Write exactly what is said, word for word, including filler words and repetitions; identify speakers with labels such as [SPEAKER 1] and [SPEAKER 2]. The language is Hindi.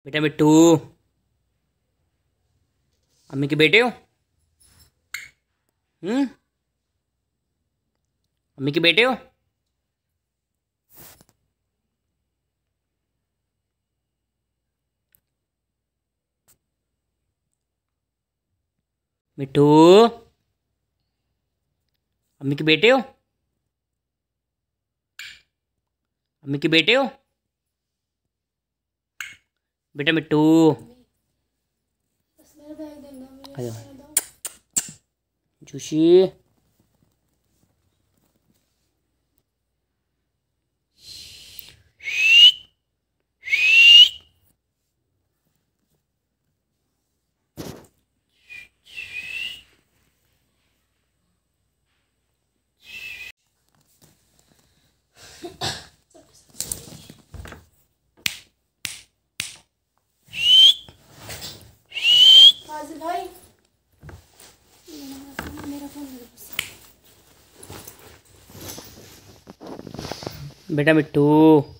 [SPEAKER 1] बेटा मिट्टू, अम्मी के बेटे हो? हम्म अम्मी के बेटे हो? मिट्टू, अम्मी के बेटे हो? अम्मी के बेटे हो? बेटा मिट्टू, आ जाओ। जूशी,
[SPEAKER 2] भाई मेरा फोन
[SPEAKER 1] बेटा मिट्टू।